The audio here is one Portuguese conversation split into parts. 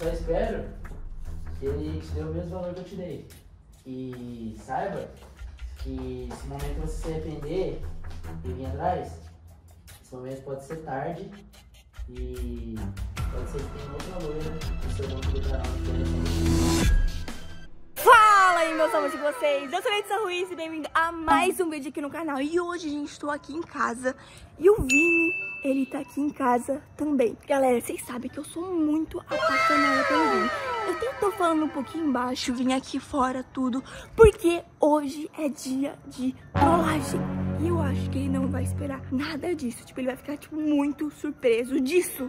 Só espero que ele te dê o mesmo valor que eu te dei. E saiba que se o momento você se arrepender e vir atrás, esse momento pode ser tarde e pode ser que tenha outro valor no seu banco do canal. Fala aí, meus amores de vocês! Eu sou a Letícia Ruiz e bem-vindo a mais um vídeo aqui no canal. E hoje, gente, estou aqui em casa e o Vini, ele tá aqui em casa também. Galera, vocês sabem que eu sou muito apaixonada pelo Vini. Eu até tô falando um pouquinho embaixo, vim aqui fora, tudo, porque hoje é dia de trollagem. E eu acho que ele não vai esperar nada disso. Tipo, ele vai ficar, tipo, muito surpreso disso.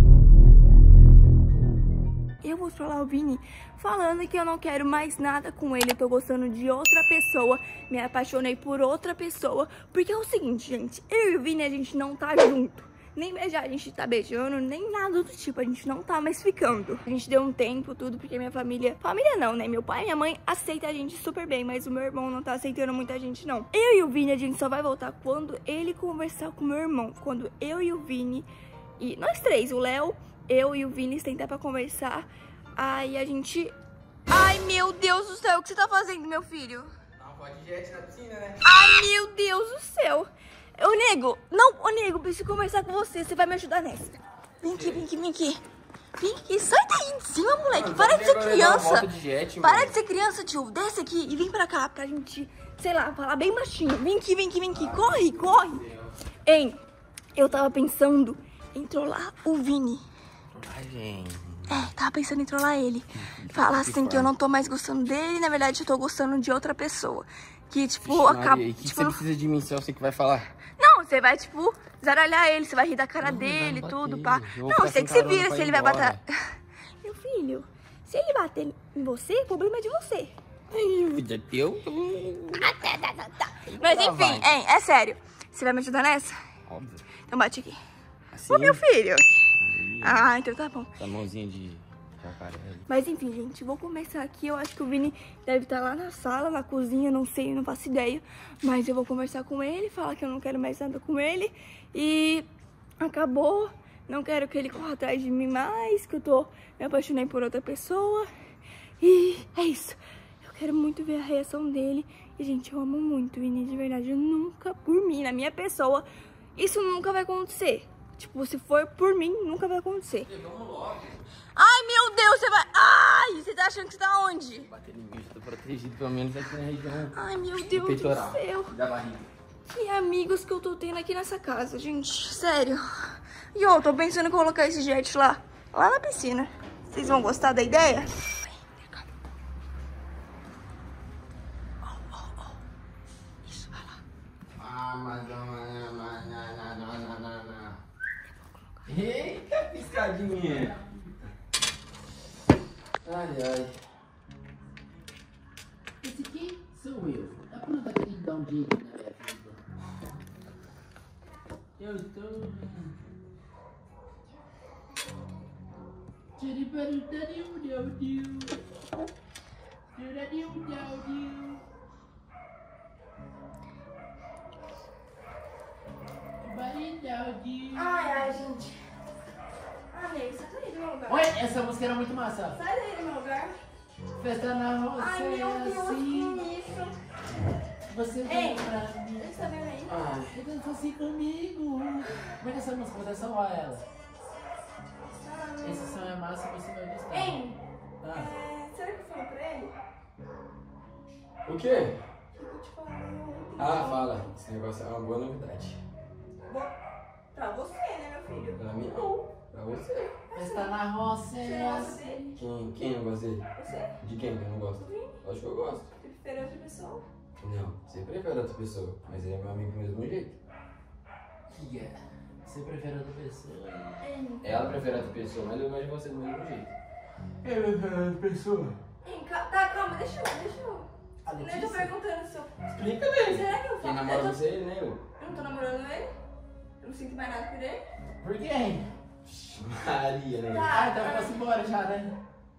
Eu vou trollar o Vini falando que eu não quero mais nada com ele, eu tô gostando de outra pessoa, me apaixonei por outra pessoa, porque é o seguinte, gente, eu e o Vini, a gente não tá junto, nem beijar a gente tá beijando, nem nada do tipo, a gente não tá mais ficando. A gente deu um tempo, tudo, porque minha família não, né, meu pai e minha mãe aceitam a gente super bem, mas o meu irmão não tá aceitando muita gente, não. Eu e o Vini, a gente só vai voltar quando ele conversar com o meu irmão, quando eu e o Vini, e nós três, o Léo, eu e o Vini sentar pra conversar. Aí a gente... Ai, meu Deus do céu, o que você tá fazendo, meu filho? Dá uma foto de jet na piscina, né? Ai, meu Deus do céu. Ô, nego, não, ô, nego, preciso conversar com você. Você vai me ajudar nessa. Vem aqui, vem aqui, vem aqui. Vem aqui, sai daí de cima, moleque. Para de ser criança. Para de ser criança, tio. Desce aqui e vem pra cá pra gente, sei lá, falar bem baixinho. Vem aqui, vem aqui, vem aqui. Corre, corre. Hein, eu tava pensando em trollar o Vini. Ai, gente. Tava pensando em trollar ele. Falar assim que eu não tô mais gostando dele, na verdade eu tô gostando de outra pessoa. Que, tipo, acaba... E que tipo, você precisa de mim, se é você que vai falar? Não, você vai, tipo, zaralhar ele, você vai rir da cara dele, tudo, pá. Não, sei que você vira se ele vai bater... Meu filho, se ele bater em você, o problema é de você. É teu? Mas enfim, é sério. Você vai me ajudar nessa? Óbvio. Então bate aqui. Assim? Ô, meu filho. Ah, então tá bom. Essa mãozinha de jacaré. Mas enfim, gente, vou começar aqui. Eu acho que o Vini deve estar lá na sala, na cozinha, não sei, não faço ideia. Mas eu vou conversar com ele, falar que eu não quero mais nada com ele. E acabou. Não quero que ele corra atrás de mim mais, que eu me apaixonei por outra pessoa. E é isso. Eu quero muito ver a reação dele. E, gente, eu amo muito o Vini, de verdade. Eu nunca, por mim, na minha pessoa, isso nunca vai acontecer. Tipo, se for por mim, nunca vai acontecer. Vamos logo. Ai, meu Deus, você vai... Ai, você tá achando que você tá onde? Bater em mim, tô protegido pelo menos aqui na região. Ai, meu Deus peitoral, do céu. da barriga. Que amigos que eu tô tendo aqui nessa casa, gente. Sério. E ó, tô pensando em colocar esse jet lá na piscina. Vocês vão gostar da ideia? Isso, vai lá. Eita, piscadinha. Ai, ai. Esse aqui sou eu. Tá pronto aqui de dar um jeito na minha vida. Eu estou... Ai, gente. Ai, nego, sai daí do meu lugar. Oi, essa música era muito massa. Sai daí do meu lugar. Festa na roça. Ai, meu Deus, assim. que isso? Você Ei, vem pra mim. você tá vendo aí? Ai, dança assim comigo. Como é que essa música? Vou até salvar ela. Esse som é massa, você vai gostar. Ei, será que eu falo pra ele? O quê? O que eu te falei ontem? Ah, fala. Esse negócio é uma boa novidade. Pra você, né, meu filho? Pra mim não. Pra você. Festa na roça. Você gosta dele? Quem não gosta dele? Você? De quem que eu não gosto? Acho que eu gosto. Você prefere outra pessoa? Não, você prefere outra pessoa, mas ele é meu amigo do mesmo jeito. Você prefere outra pessoa? Ela prefere outra pessoa, mas eu gosto de você do mesmo jeito. Eu prefiro outra pessoa. Tá, calma, deixa eu. A Eu tô Letícia? perguntando se eu... Explica dele. Será que eu Quem falo? namora você é ele, né? Eu não tô namorando ele? Eu não sinto mais nada por ele? Por quê? Maria, né? Ah, então eu posso ir embora já, né?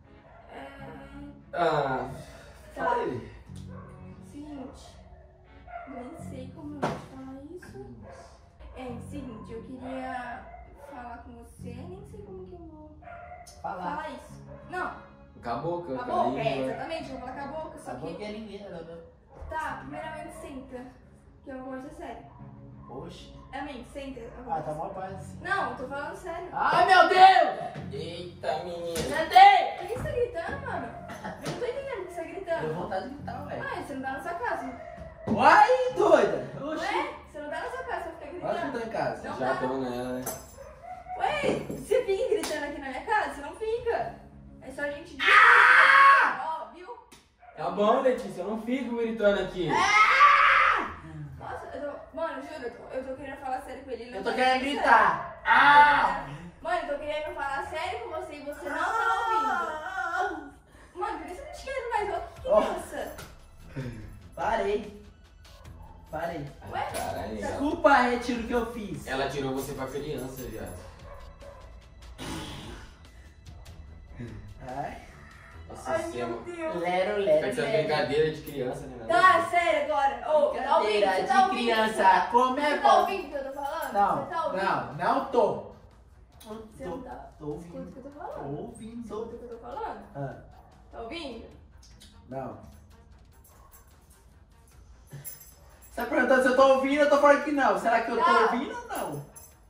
Ah, Tá. fala ele. Seguinte, nem sei como eu vou te falar isso. Seguinte, eu queria falar com você, nem sei como que eu vou Falar. falar isso. Não, Com a boca, com a com a boca, língua. exatamente, eu vou falar com a boca, só Tá bom que que... é ninguém, né? Tá, primeiramente senta, que eu vou conversar sério. Oxe. Amigo, senta. Ah, tá mó paz. Não, eu tô falando sério. Ai, meu Deus! Eita, menina. Sentei! Por que você tá gritando, mano? Eu não tô entendendo o que você tá Deu gritando. vontade de gritar, ué. Ah, você não tá na sua casa. Uai, doida! Oxi. Ué, você não tá na sua casa, você fica Olha que gritando. eu tô em casa. Não Já tá. tô nela, né? Ué, você fica gritando aqui na minha casa? Você não fica. É só a gente... Ó, viu? Tá bom, Letícia, eu não fico gritando aqui. Nossa, mano, juro, eu tô querendo falar sério com ele. ele não Eu tô tá querendo entendendo gritar. sério. Mano, eu tô querendo falar sério com você e você não tá ouvindo. Mano, por que você não te quer mais? Ó, que criança. Parei. Parei. Ué? Caralho, legal. Desculpa, retiro o que eu fiz. Ela tirou você pra criança, viado. Ai. Nossa, Ai, você é meu uma- Deus. Lero, Fica lero, essa lero. brincadeira de criança, né? Tá, sério agora. Ô, tá ouvindo? Brincadeira Você de tá ouvindo? criança. Como é Você tá bom. ouvindo o que eu tô falando? Não, Você tá ouvindo? não tô. Você não tá... Tô Escuta o ouvindo. que eu tô Tô falando. ouvindo. Escuta o que eu tô falando. Ah, Tá ouvindo? não. Você tá perguntando se eu tô ouvindo, eu tô falando que não. Será que eu tô Tá. ouvindo ou não?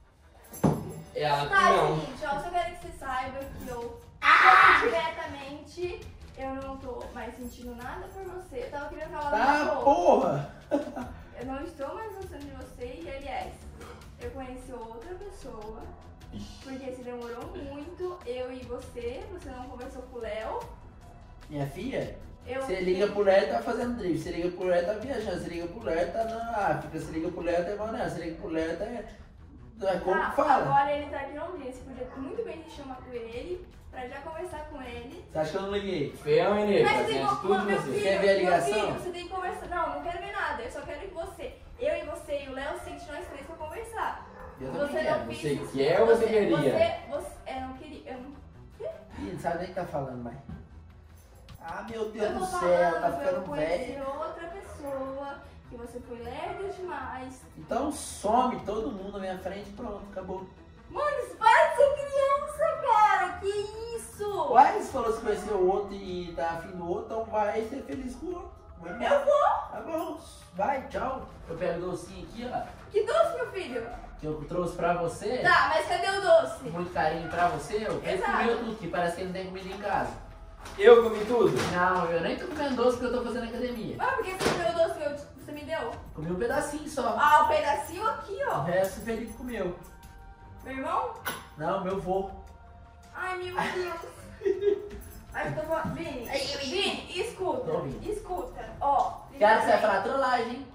Ela Tá, é o não. seguinte, ó, só quero que você saiba que eu diretamente, eu não tô mais sentindo nada por você. Eu tava querendo falar Tá, uma coisa. porra. Eu não estou mais gostando de você e, aliás, eu conheci outra pessoa, porque se demorou muito, eu e você não conversou com o Léo. Minha filha, Eu... você liga pro Léo, tá fazendo drift. Você liga pro Léo, tá viajando. Você liga pro Léo, tá na África. Você liga pro Léo, tá em Manaus. Você liga pro Léo, tá... Como Tá, que fala? agora ele tá aqui em Londrina, você podia muito bem te chamar com ele, pra já conversar com ele. Você acha que eu não liguei? Feio, menino, Mas você tem fazendo que... tudo meu você. filho, Quer ver a meu ligação? filho, você tem que conversar. Não, não quero ver nada, eu só quero que você, eu e você e o Léo, sente nós três pra conversar. Eu Você também não quero. quis Você isso. quer ou você queria? Eu não queria, eu não... Ih, não sabe nem o que tá falando, mais. Ah, meu Deus Eu do tô céu, tá falando, eu ficando conheci velho. outra pessoa, que você foi lerdo demais. Então some todo mundo na minha frente, pronto, acabou. Mano, para de ser criança, cara, que isso? Uai, você falou que conheceu o outro e tá afim do outro, então vai ser feliz com o outro. Vai embora. Eu vou. Tá bom, vai, tchau. Eu pego o docinho aqui, ó, Que doce, meu filho? que eu trouxe pra você. Tá, mas cadê o doce? Com muito carinho pra você, eu Exato. comeu tudo, que parece que ele não tem comida em casa. Eu comi tudo? Não, eu nem tô comendo doce porque eu tô fazendo academia. Ah, por que você comeu o doce que você me deu? Comi um pedacinho só. Ah, o pedacinho aqui, O ó. resto o Felipe comeu. Meu irmão? Não, meu vô. Ai, meu Deus. Ai, eu tô falando. Vini, escuta. Tô ouvindo. Escuta. Ó. Cara, você vai falar trollagem, hein?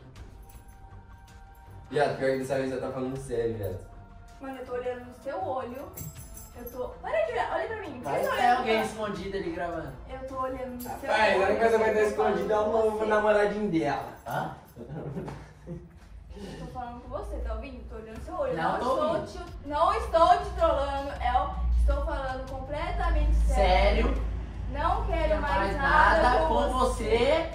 Viado, pior que dessa vez você tá falando sério, viado. Mano, eu tô olhando no seu olho. Eu tô. Para de olhar, olha pra mim. Vai Fica ter olhando alguém pra- escondido ali gravando. Eu tô olhando no seu olho. Rapaz, a única coisa que vai estar eu tô falando escondida é o com novo você. namoradinho dela. Hã? Eu tô falando com você, tá ouvindo? Tô olhando no seu olho. Não tô ouvindo. Não estou te trollando, estou falando completamente sério. Sério? Não quero Não mais faz nada nada com com você.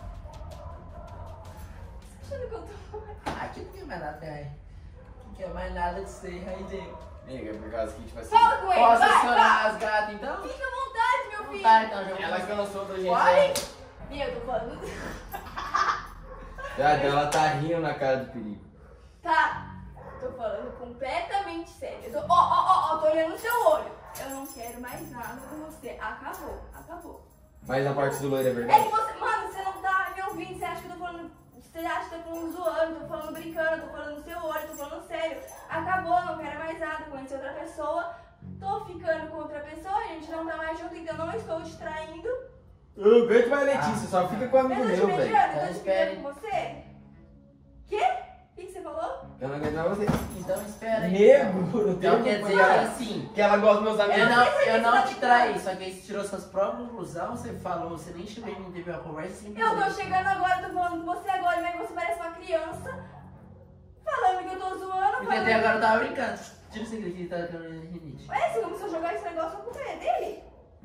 Você tá achando que eu tô... Ah, aqui não quer mais nada, né? Não quer mais nada de ser aí dele. Amiga, por causa que, tipo assim, Fala com ele, Posso vai, acionar vai. as gatas então? Fica à vontade, meu filho. Tá, então já vou. ela cansou da gente. Olha. Ih, eu tô falando... Viado, ela tá rindo na cara do perigo. Tá, tô falando completamente sério. Eu tô, ó, tô olhando no seu olho. Eu não quero mais nada com você. Acabou, acabou. Mas a parte do loiro é É que verdade? você, mano, você não tá me ouvindo. Você acha que eu tô falando. Você acha que eu tô falando zoando, tô falando brincando, tô falando no seu olho, tô falando sério. Acabou, não quero mais nada. Conheci outra pessoa, tô ficando com outra pessoa, a gente não tá mais junto, então não estou te traindo. Eu aguento mais Letícia, só fica com o amigo Eu tô te meu, velho. beijando, eu tô Então te espere. beijando com você? Quê? O que você falou? Eu não aguento mais você. Então espera aí. Nego, não Então tem quer como dizer falar. assim. Que ela gosta dos meus amigos. Eu não te traí, só que aí você tirou suas próprias conclusões, você falou, você nem chegou em mim, teve uma conversa Eu tô simplesmente. chegando agora, tô falando com você agora, mas você parece uma criança. Falando que eu tô zoando, Porque até falando... agora eu tava brincando. Tira esse aqui que tá dando rinite. Ué, você começou a jogar esse negócio, a culpa é dele?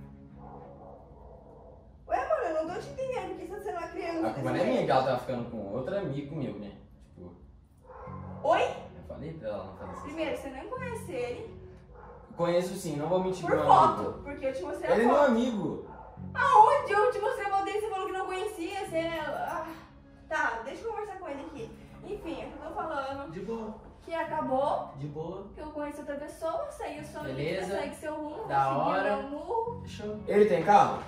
Ué, mano, eu não tô te entendendo, porque você tá sendo uma criança. A culpa não é minha que ela tá ficando com outro amigo meu, né? Tipo, Oi? eu falei Falei pra ela não fazer isso. Primeiro, você nem conhece ele. Conheço sim, não vou mentir Por pro meu foto, amigo. porque eu te mostrei a Ele não é foto. amigo. Aonde eu te mostrei a foto dele, você falou que não conhecia, você... Tá, deixa eu conversar com ele aqui. Enfim, é o que eu tô falando. De boa. Que acabou, De boa. que eu conheci outra pessoa, segue sua vida, Beleza. segue seu rumo, Da seguir hora. meu murro. Fechou. Ele tem carro?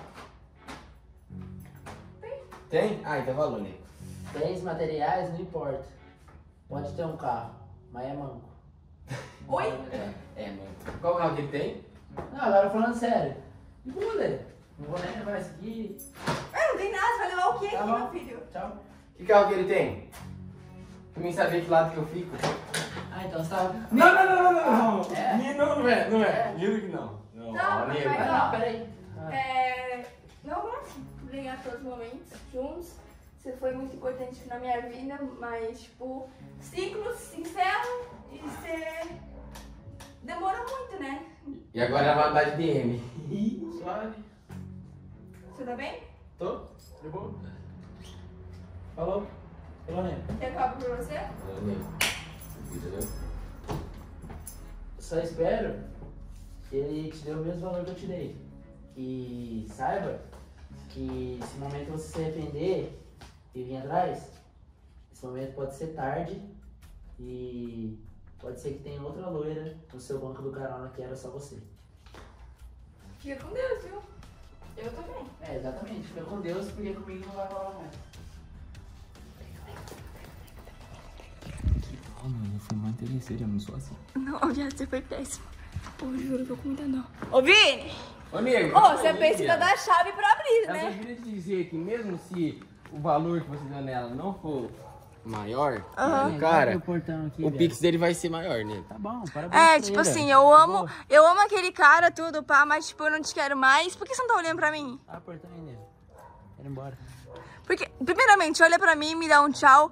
Tem. Tem? Ah, então valeu, Nico. Bens materiais, não importa. Pode ter um carro, mas é manco. Oi? É, mano. Qual carro que ele tem? Não, agora falando sério. De boa, Lê. Não vou nem levar isso aqui. Não tem nada, você vai levar o quê Tá aqui, bom. meu filho? Tchau. Que carro que ele tem? Pra mim saber que lado que eu fico. Ah, então você tá... Não. É? Não é. Juro que não. Não, Não, ó, mas nego. vai- Ah, não, peraí. Não vamos brigar todos os momentos juntos. Você foi muito importante na minha vida, mas, tipo, ciclos se encerram e você demora muito, né? E agora ela vai andar de DM. Ih, suave. Você tá bem? Tô? De boa? Falou? Falou, né? Quer que eu abra pra você? Valeu, nego. Entendeu? Só espero que ele te dê o mesmo valor que eu te dei. E saiba que se no momento você se arrepender e vir atrás, esse momento pode ser tarde e pode ser que tenha outra loira no seu banco do carona que era só você. Fica com Deus, viu? Eu também. É, exatamente. Fica com Deus porque comigo não vai rolar mais. Ah, mano, eu fui muito interesseiro, eu não sou assim. Não, viado, você foi péssimo. Pô, juro que eu com muita dó. Ô, Vini! Ô, nego. Ô, você precisa dar a chave pra abrir, Eu só né? queria te dizer que mesmo se o valor que você deu nela não for maior, Aham. cara, o portão aqui, o velho. Pix dele vai ser maior, né? Tá bom, parabéns. É, pra tipo ele, assim, velho. eu amo aquele cara, tudo, pá, mas tipo, eu não te quero mais. Por que você não tá olhando pra mim? Ah, portão aí, nego. Quero ir embora. Porque, primeiramente, olha pra mim, me dá um tchau.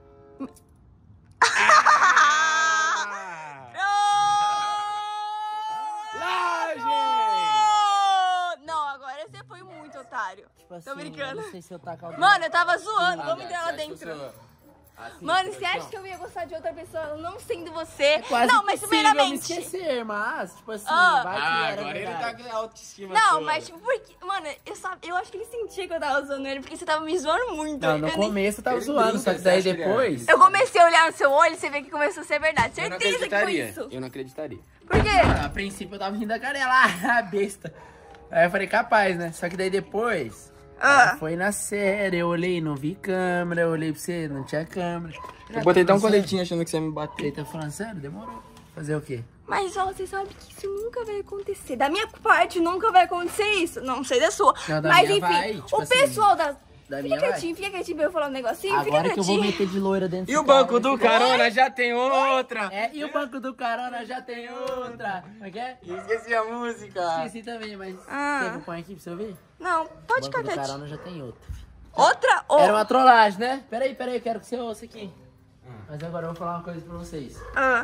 Não, agora você foi muito otário. Tipo assim, Tô brincando. eu não sei se eu tacar o... Mano, eu tava zoando, vamos entrar lá Você acha que eu dentro. sou assim, Mano, de você acha coração? que eu ia gostar de outra pessoa não sendo você? Quase Não, mas impossível me primeiramente. esquecer, mas, tipo assim, Ah. vai que Ah, era agora ele tá verdade. com a autoestima Não, toda. mas tipo, porque. Mano, eu acho que ele sentia que eu tava zoando ele, porque você tava me zoando muito. Não, no Eu nem- começo eu tava Ele zoando, brinca, só que você daí acha que ele é? depois... Eu comecei a olhar no seu olho e você vê que começou a ser verdade. Eu não Certeza que foi acreditaria. isso. Eu não acreditaria. Por quê? A princípio eu tava rindo da cara dela, besta. Aí eu falei, capaz, né? Só que daí depois, foi na série, eu olhei, não vi câmera, eu olhei pra você, não tinha câmera. Eu botei até um falando coletinho achando que você ia me bater. Ele tá falando sério? Demorou. Fazer o quê? Mas ó, você sabe que isso nunca vai acontecer. Da minha parte, nunca vai acontecer isso. Não sei da sua. Não, da Mas minha enfim, vai, tipo o assim, pessoal da. da Fica minha vai. quietinho, pra eu falar um negocinho. Agora fica que eu vou quietinho. meter de loira dentro E desse o banco carro, do vai ficar- carona já tem outra. É, e o banco do carona já tem outra. Como é que é? Esqueci a música. Esqueci também, mas Ah. quer que eu ponha aqui pra você ouvir? Não, O pode banco ficar do quietinho. carona já tem outra. Outra? Ou. Era uma trollagem, né? Peraí, eu quero que você ouça aqui. Mas agora eu vou falar uma coisa pra vocês. Ah,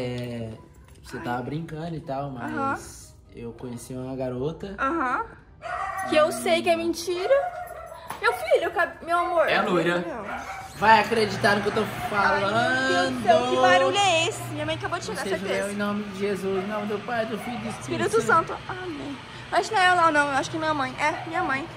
Você tava brincando e tal, mas eu conheci uma garota. aham. Que eu sei que é mentira. Meu filho, meu amor. É a loira. Vai acreditar no que eu tô Ai, falando. meu Deus do céu, que barulho é esse? Minha mãe acabou de chegar, Seja certeza. eu em nome de Jesus, em nome do Pai, do Filho e do Espírito Santo. Amém. Acho que não é ela, não. Acho que minha mãe. É, minha mãe.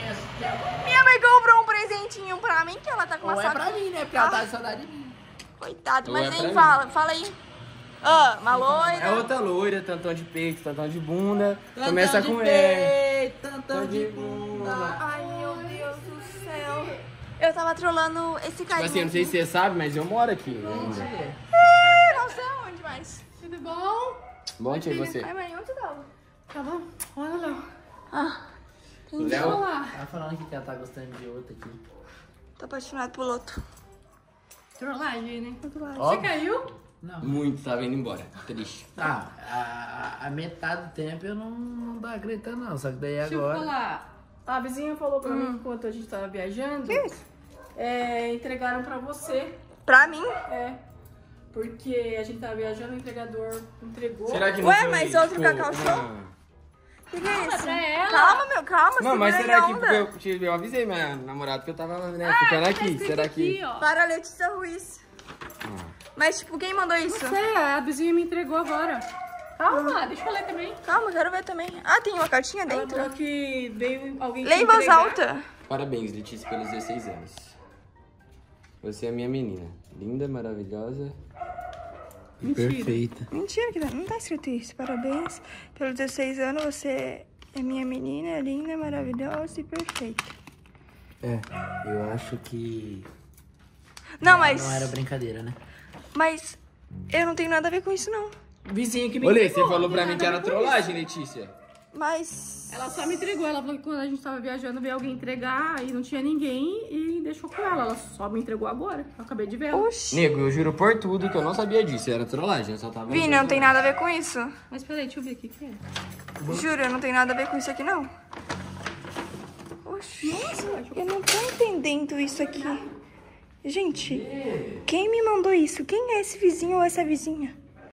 Minha mãe comprou um presentinho pra mim, que ela tá com uma Ou é sacola. pra mim, né? Porque ela tá de saudade de mim. Coitado, Ou mas é nem pra mim. fala. Fala aí. Ah, uma loira. É outra loira, tantão de peito, tantão de bunda. Tantão Começa de com E. peito, tantão de bunda. Ai, meu Deus do céu. Eu tava trolando esse Tipo carinha. assim, eu não sei se você sabe, mas eu moro aqui ainda. Não sei aonde mais. Tudo bom? Bom dia você. Ai, mãe, onde você tava? Tava, olha lá. Ah, Léo, Tá falando que ela tá gostando de outra aqui. tô apaixonado por outro. Trollagem, né? Ó. Você caiu? Não. muito tava indo embora. Triste. Ah, a metade do tempo eu não tava acreditando, não. Só que daí Deixa eu agora. falar. A vizinha falou pra mim que enquanto a gente tava viajando, entregaram pra você. Pra mim? É. Porque a gente tava viajando, o entregador entregou. Será que não Ué, foi, mas outro tipo, Cacau Show? uma- O que é isso? pra ela. Calma, meu, calma. Não, mas segura aí será a que onda. porque eu avisei minha namorada que eu tava, né, ficando aqui. Tá Será que... aqui, ó. Para Letícia Ruiz. Ah. Mas, tipo, quem mandou isso? Não sei, a vizinha me entregou agora. Calma, deixa eu ler também. Calma, quero ver também. Ah, tem uma cartinha Ela dentro? falou que veio alguém Lê te em voz entregar. alta. Parabéns, Letícia, pelos 16 anos. Você é minha menina. Linda, maravilhosa. Mentira. Perfeita. Mentira, que não tá escrito isso. Parabéns pelos 16 anos, você é minha menina, linda, maravilhosa e perfeita. É, eu acho que Não, mas... não era brincadeira, né? Mas eu não tenho nada a ver com isso, não. Vizinha que me Olê, entregou. você falou não pra tem mim que nada era a ver com trollagem, Letícia. Mas... Ela só me entregou. Ela falou que quando a gente tava viajando, veio alguém entregar e não tinha ninguém e deixou com ela. Ela só me entregou agora. Eu acabei de ver ela. Oxi. Nego, eu juro por tudo que eu não sabia disso. Era trollagem, eu só tava... Vini, não tem nada a ver com isso. Mas peraí, deixa eu ver o que que é. Juro, não tem nada a ver com isso aqui, não. Oxi. Eu não tô entendendo isso aqui. Gente, quem me mandou isso? Quem é esse vizinho ou essa vizinha?